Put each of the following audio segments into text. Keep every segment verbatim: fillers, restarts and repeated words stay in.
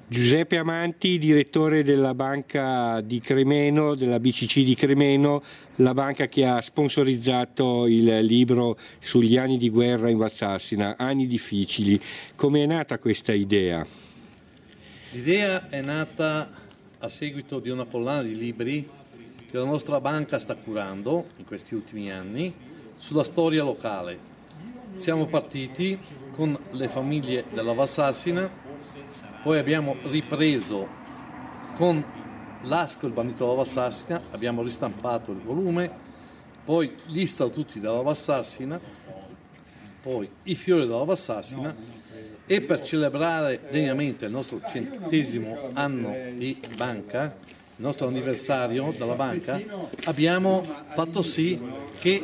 Giuseppe Amanti, direttore della banca di Cremeno, della B C C di Cremeno, la banca che ha sponsorizzato il libro sugli anni di guerra in Valsassina, anni difficili. Come è nata questa idea? L'idea è nata a seguito di una collana di libri che la nostra banca sta curando in questi ultimi anni sulla storia locale. Siamo partiti con le famiglie della Valsassina, poi abbiamo ripreso con Lasco il bandito della Valsassina, abbiamo ristampato il volume, poi gli statuti della Valsassina, poi i fiori della Valsassina, e per celebrare degnamente il nostro centesimo anno di banca, il nostro anniversario della banca, abbiamo fatto sì che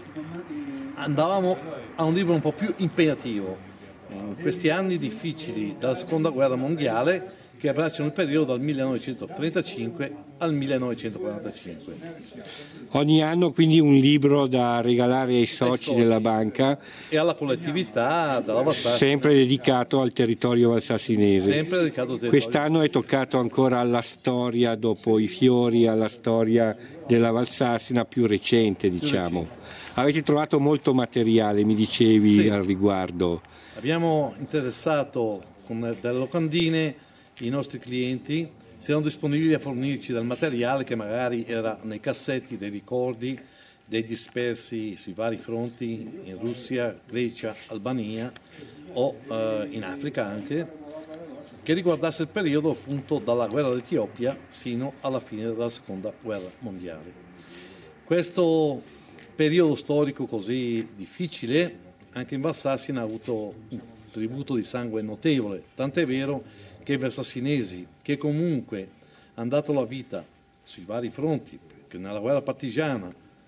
andavamo a un libro un po' più impegnativo in questi anni difficili della seconda guerra mondiale, che abbracciano il periodo dal millenovecentotrentacinque al millenovecentoquarantacinque. Ogni anno quindi un libro da regalare ai soci, ai soci della banca e alla collettività della Valsassina, sempre dedicato al territorio valsassinese. Sempre dedicato al territorio. Quest'anno è toccato ancora alla storia, dopo i fiori, alla storia della Valsassina più recente, diciamo. Più recente. Avete trovato molto materiale, mi dicevi, sì, al riguardo. Abbiamo interessato con delle locandine i nostri clienti, se erano disponibili a fornirci del materiale che magari era nei cassetti, dei ricordi, dei dispersi sui vari fronti in Russia, Grecia, Albania o eh, in Africa anche, che riguardasse il periodo appunto dalla guerra d'Etiopia sino alla fine della seconda guerra mondiale. Questo periodo storico così difficile anche in Valsassina ha avuto un tributo di sangue notevole, tant'è vero che i valsassinesi che comunque hanno dato la vita sui vari fronti, nella guerra partigiana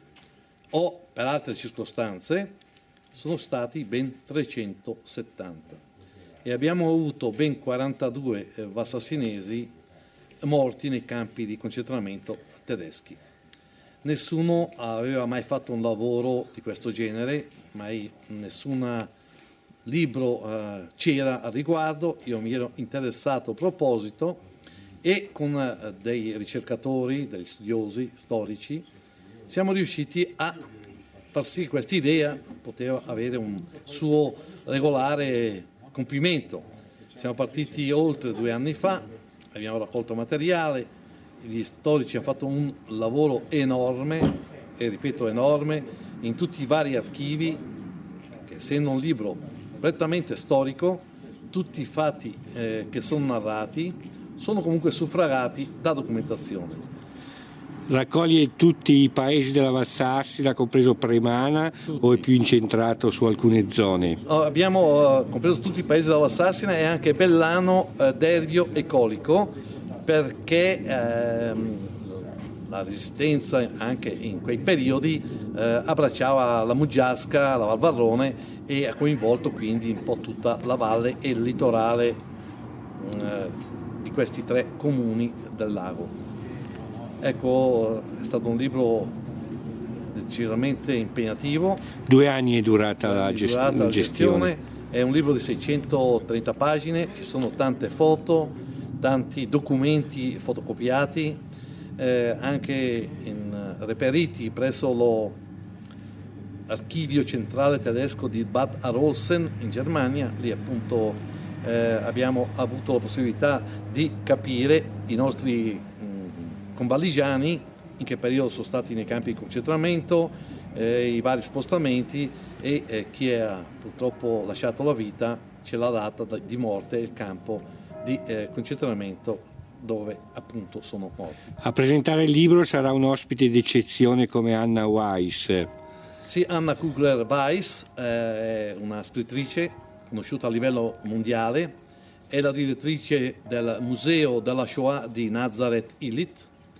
o per altre circostanze, sono stati ben trecentosettanta e abbiamo avuto ben quarantadue valsassinesi morti nei campi di concentramento tedeschi. Nessuno aveva mai fatto un lavoro di questo genere, mai nessun libro eh, c'era al riguardo. Io mi ero interessato a proposito e con eh, dei ricercatori, degli studiosi storici, siamo riusciti a far sì che questa idea poteva avere un suo regolare compimento. Siamo partiti oltre due anni fa, abbiamo raccolto materiale, gli storici hanno fatto un lavoro enorme, e ripeto enorme, in tutti i vari archivi, che essendo un libro prettamente storico, tutti i fatti eh, che sono narrati sono comunque suffragati da documentazione. Raccoglie tutti i paesi della Valsassina, compreso Premana, tutti. O è più incentrato su alcune zone? Abbiamo uh, compreso tutti i paesi della Valsassina e anche Bellano, uh, Dervio e Colico, perché ehm, la resistenza anche in quei periodi eh, abbracciava la Muggiasca, la Val Varrone e ha coinvolto quindi un po' tutta la valle e il litorale eh, di questi tre comuni del lago. Ecco, è stato un libro decisamente impegnativo. Due anni è durata la, è gest- durata la gestione. gestione. È un libro di seicentotrenta pagine, ci sono tante foto, tanti documenti fotocopiati, eh, anche in, reperiti presso l'archivio centrale tedesco di Bad Arolsen in Germania. Lì appunto eh, abbiamo avuto la possibilità di capire i nostri mh, convalligiani in che periodo sono stati nei campi di concentramento, eh, i vari spostamenti e eh, chi ha purtroppo lasciato la vita, c'è la data di morte e il campo di eh, concentramento dove appunto sono morti. A presentare il libro sarà un ospite d'eccezione come Anna Weiss. Sì, Anna Kugler-Weiss è una scrittrice conosciuta a livello mondiale, è la direttrice del Museo della Shoah di Nazareth Illit,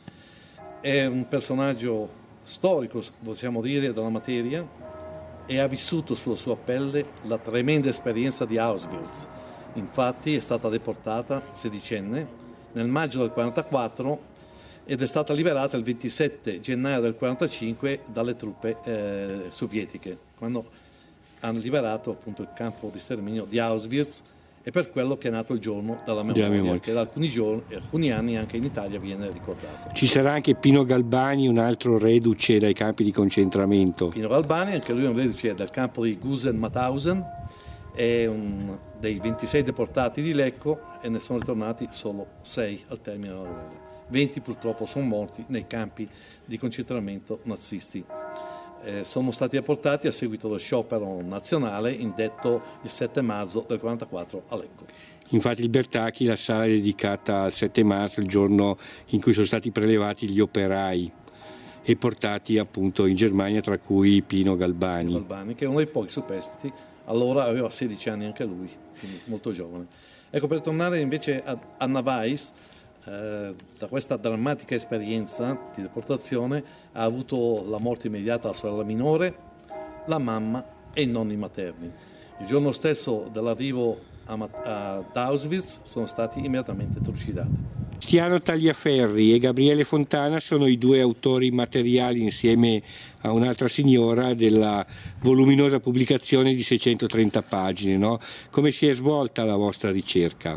è un personaggio storico, possiamo dire, della materia, e ha vissuto sulla sua pelle la tremenda esperienza di Auschwitz. Infatti è stata deportata sedicenne nel maggio del quarantaquattro ed è stata liberata il ventisette gennaio del quarantacinque dalle truppe eh, sovietiche, quando hanno liberato appunto il campo di sterminio di Auschwitz e per quello che è nato il giorno della memoria, memoria. che da alcuni, giorni, alcuni anni anche in Italia viene ricordato. Ci sarà anche Pino Galbani, un altro reduce dai campi di concentramento. Pino Galbani, anche lui è un reduce dal campo di Gusen-Mauthausen, è un dei ventisei deportati di Lecco e ne sono ritornati solo sei al termine della guerra. venti purtroppo sono morti nei campi di concentramento nazisti. Eh, sono stati deportati a seguito dello sciopero nazionale indetto il sette marzo del quarantaquattro a Lecco. Infatti il Bertacchi, la sala è dedicata al sette marzo, il giorno in cui sono stati prelevati gli operai e portati appunto in Germania, tra cui Pino Galbani. Pino Galbani, che è uno dei pochi superstiti, allora aveva sedici anni anche lui, quindi molto giovane. Ecco, per tornare invece a Anna Weiss, eh, da questa drammatica esperienza di deportazione ha avuto la morte immediata la sorella minore, la mamma e i nonni materni. Il giorno stesso dell'arrivo ad Auschwitz sono stati immediatamente trucidati. Tiziano Tagliaferri e Gabriele Fontana sono i due autori materiali, insieme a un'altra signora, della voluminosa pubblicazione di seicentotrenta pagine. No? Come si è svolta la vostra ricerca?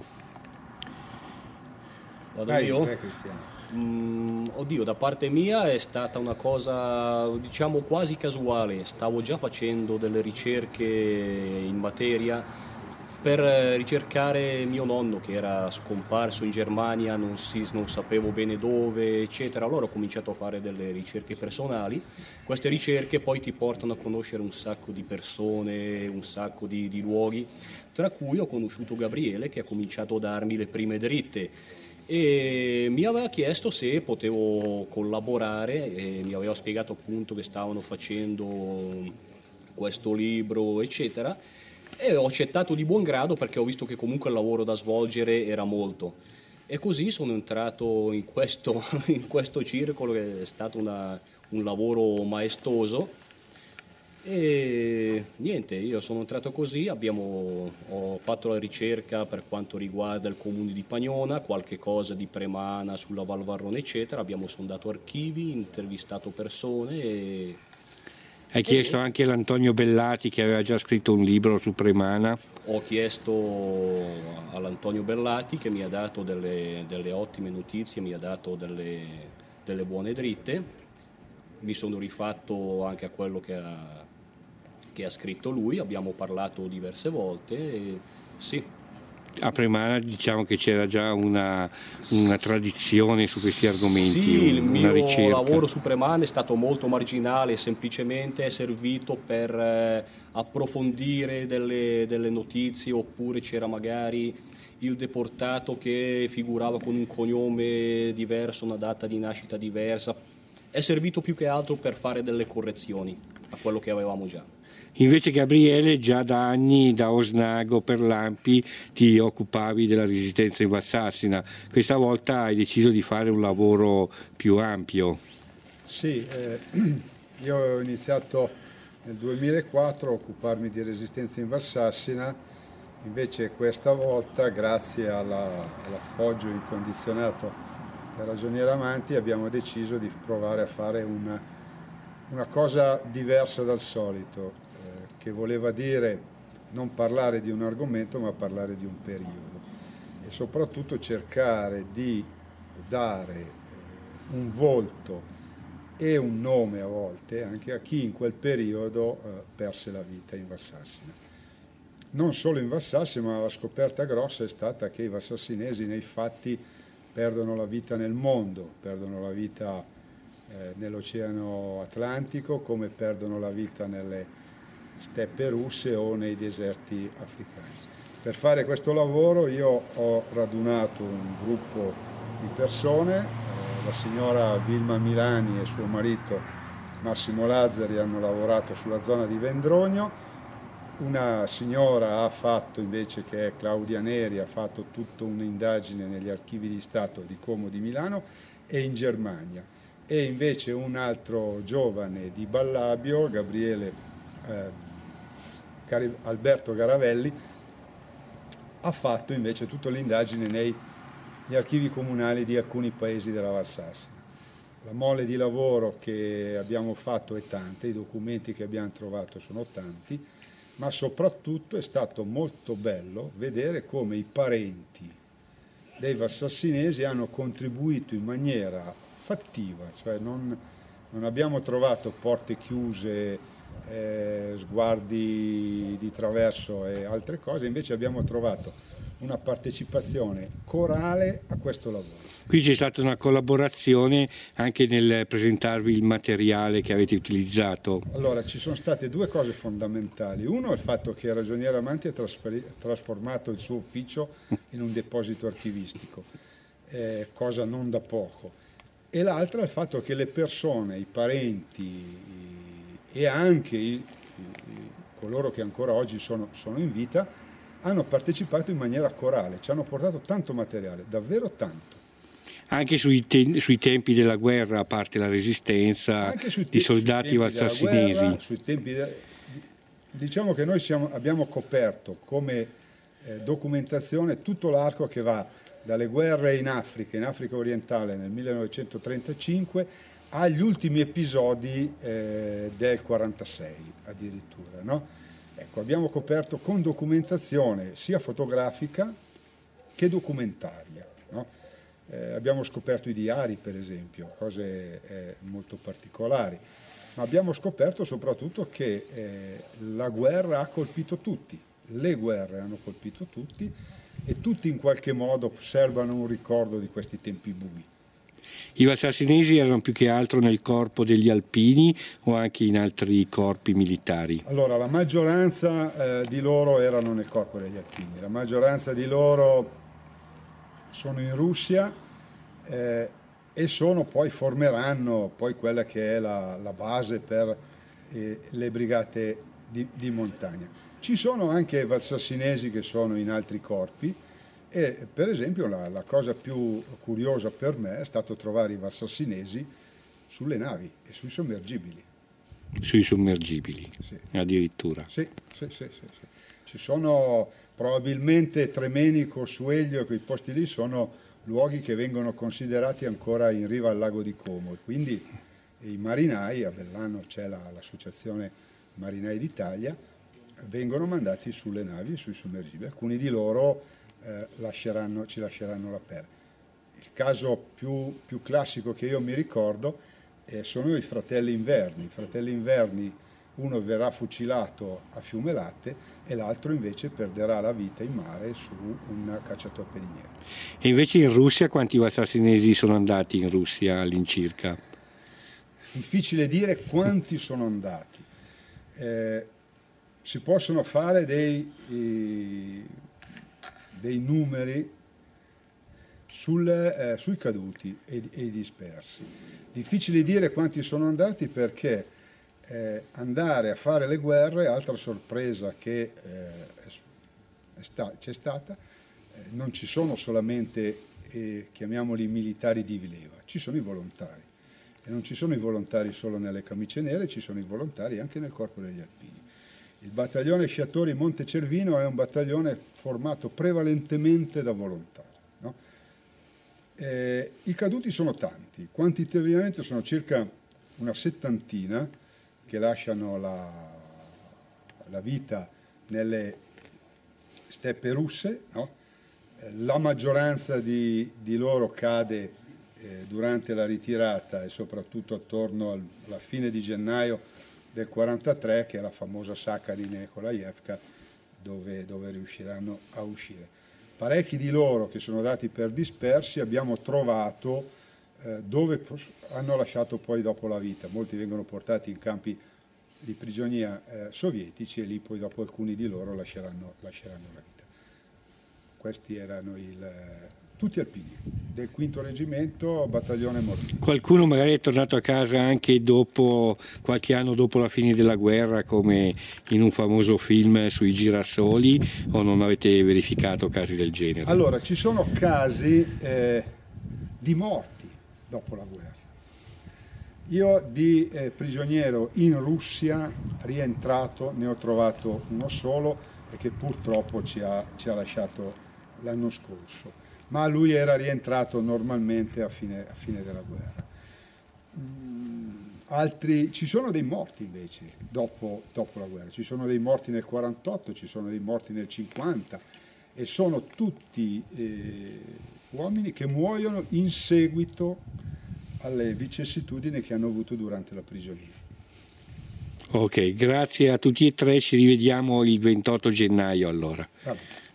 Vado io? Mm, oddio, da parte mia è stata una cosa, diciamo, quasi casuale. Stavo già facendo delle ricerche in materia per ricercare mio nonno, che era scomparso in Germania, non, si, non sapevo bene dove, eccetera. Allora ho cominciato a fare delle ricerche personali. Queste ricerche poi ti portano a conoscere un sacco di persone, un sacco di, di luoghi, tra cui ho conosciuto Gabriele, che ha cominciato a darmi le prime dritte e mi aveva chiesto se potevo collaborare e mi aveva spiegato appunto che stavano facendo questo libro, eccetera. E ho accettato di buon grado perché ho visto che comunque il lavoro da svolgere era molto. E così sono entrato in questo, in questo circolo, che è stato una, un lavoro maestoso. E niente, io sono entrato così, abbiamo, ho fatto la ricerca per quanto riguarda il comune di Pagnona, qualche cosa di Premana sulla Val Varrone, eccetera. Abbiamo sondato archivi, intervistato persone e... Hai chiesto anche all'Antonio Bellati, che aveva già scritto un libro su Premana. Ho chiesto all'Antonio Bellati, che mi ha dato delle, delle ottime notizie, mi ha dato delle, delle buone dritte. Mi sono rifatto anche a quello che ha, che ha scritto lui, abbiamo parlato diverse volte e sì. A Premana diciamo che c'era già una, una tradizione su questi argomenti. Sì, il una mio ricerca. lavoro su Premana è stato molto marginale, semplicemente è servito per eh, approfondire delle, delle notizie, oppure c'era magari il deportato che figurava con un cognome diverso, una data di nascita diversa. È servito più che altro per fare delle correzioni a quello che avevamo già. Invece Gabriele, già da anni da Osnago per l'Ampi ti occupavi della resistenza in Valsassina, questa volta hai deciso di fare un lavoro più ampio. Sì, eh, io ho iniziato nel duemilaquattro a occuparmi di resistenza in Valsassina, invece questa volta, grazie alla, all'appoggio incondizionato del ragioniere Amanti, abbiamo deciso di provare a fare una, una cosa diversa dal solito, che voleva dire non parlare di un argomento ma parlare di un periodo e soprattutto cercare di dare un volto e un nome a volte anche a chi in quel periodo eh, perse la vita in Valsassina. Non solo in Valsassina, ma la scoperta grossa è stata che i valsassinesi nei fatti perdono la vita nel mondo, perdono la vita eh, nell'Oceano Atlantico, come perdono la vita nelle steppe russe o nei deserti africani. Per fare questo lavoro io ho radunato un gruppo di persone, eh, la signora Vilma Milani e suo marito Massimo Lazzari hanno lavorato sulla zona di Vendrogno, una signora ha fatto invece, che è Claudia Neri, ha fatto tutta un'indagine negli archivi di Stato di Como di Milano e in Germania, e invece un altro giovane di Ballabio, Gabriele eh, Alberto Garavelli, ha fatto invece tutta l'indagine negli archivi comunali di alcuni paesi della Valsassina. La mole di lavoro che abbiamo fatto è tanta, i documenti che abbiamo trovato sono tanti, ma soprattutto è stato molto bello vedere come i parenti dei valsassinesi hanno contribuito in maniera fattiva, cioè non, non abbiamo trovato porte chiuse, eh, sguardi di traverso e altre cose, invece abbiamo trovato una partecipazione corale a questo lavoro. Qui c'è stata una collaborazione anche nel presentarvi il materiale che avete utilizzato. Allora, ci sono state due cose fondamentali. Uno è il fatto che il ragioniere Amanti ha trasformato il suo ufficio in un deposito archivistico, eh, cosa non da poco. E l'altra è il fatto che le persone, i parenti e anche i, i, coloro che ancora oggi sono, sono in vita, hanno partecipato in maniera corale, ci hanno portato tanto materiale, davvero tanto. Anche sui, te- sui tempi della guerra, a parte la resistenza te- di soldati valsassinesi. Guerra, sui tempi de- diciamo che noi siamo, abbiamo coperto come eh, documentazione tutto l'arco che va dalle guerre in Africa, in Africa orientale nel millenovecentotrentacinque, agli ultimi episodi eh, del quarantasei addirittura, no? Ecco, abbiamo coperto con documentazione sia fotografica che documentaria, no? Eh, abbiamo scoperto i diari, per esempio, cose eh, molto particolari, ma abbiamo scoperto soprattutto che eh, la guerra ha colpito tutti, le guerre hanno colpito tutti e tutti in qualche modo servono un ricordo di questi tempi bui. I valsassinesi erano più che altro nel corpo degli alpini o anche in altri corpi militari? Allora, la maggioranza eh, di loro erano nel corpo degli alpini, la maggioranza di loro sono in Russia eh, e sono poi formeranno poi quella che è la, la base per eh, le brigate di, di montagna. Ci sono anche valsassinesi che sono in altri corpi e per esempio la, la cosa più curiosa per me è stato trovare i valsassinesi sulle navi e sui sommergibili. Sui sommergibili, sì. Addirittura. Sì, sì, sì, sì, sì. Ci sono probabilmente Tremenico, Suelio, quei posti lì sono luoghi che vengono considerati ancora in riva al lago di Como e quindi i marinai, a Bellano c'è la, l'associazione Marinai d'Italia, vengono mandati sulle navi e sui sommergibili. Alcuni di loro eh, lasceranno, ci lasceranno la pelle. Il caso più, più classico che io mi ricordo eh, sono i fratelli Inverni. I fratelli Inverni, uno verrà fucilato a Fiume Latte e l'altro invece perderà la vita in mare su un cacciatorpediniere. E invece in Russia quanti valsassinesi sono andati in Russia all'incirca? Difficile dire quanti sono andati. Eh, si possono fare dei, eh, dei numeri sul, eh, sui caduti e, e i dispersi. Difficile dire quanti sono andati perché Eh, andare a fare le guerre, altra sorpresa che eh, è sta, c'è stata, eh, non ci sono solamente, eh, chiamiamoli militari di rileva, ci sono i volontari. E non ci sono i volontari solo nelle camicie nere, ci sono i volontari anche nel corpo degli alpini. Il battaglione Sciatori Monte Cervino è un battaglione formato prevalentemente da volontari. No? Eh, I caduti sono tanti, quantitativamente sono circa una settantina, che lasciano la, la vita nelle steppe russe, no? La maggioranza di, di loro cade eh, durante la ritirata e soprattutto attorno al, alla fine di gennaio del quarantatré, che è la famosa sacca di Nikolaevka, dove, dove riusciranno a uscire. Parecchi di loro che sono dati per dispersi abbiamo trovato Eh, dove hanno lasciato poi dopo la vita. Molti vengono portati in campi di prigionia eh, sovietici e lì poi dopo alcuni di loro lasceranno, lasceranno la vita. Questi erano il, eh, tutti alpini del quinto reggimento, battaglione Mortini. Qualcuno magari è tornato a casa anche dopo, qualche anno dopo la fine della guerra, come in un famoso film sui girasoli, o non avete verificato casi del genere? Allora, ci sono casi eh, di morti dopo la guerra. Io di eh, prigioniero in Russia rientrato ne ho trovato uno solo e che purtroppo ci ha, ci ha lasciato l'anno scorso, ma lui era rientrato normalmente a fine, a fine della guerra. Mm, altri, ci sono dei morti invece dopo, dopo la guerra, ci sono dei morti nel quarantotto, ci sono dei morti nel cinquanta e sono tutti eh, uomini che muoiono in seguito alle vicissitudini che hanno avuto durante la prigionia. Ok, grazie a tutti e tre, ci rivediamo il ventotto gennaio allora. Va bene.